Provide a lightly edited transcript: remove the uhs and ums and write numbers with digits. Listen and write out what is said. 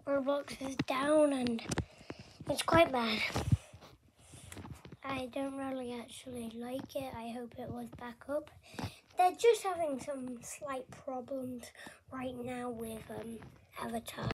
Roblox is down and it's quite bad. I don't really actually like it. I hope it was back up. They're just having some slight problems right now with Avatar.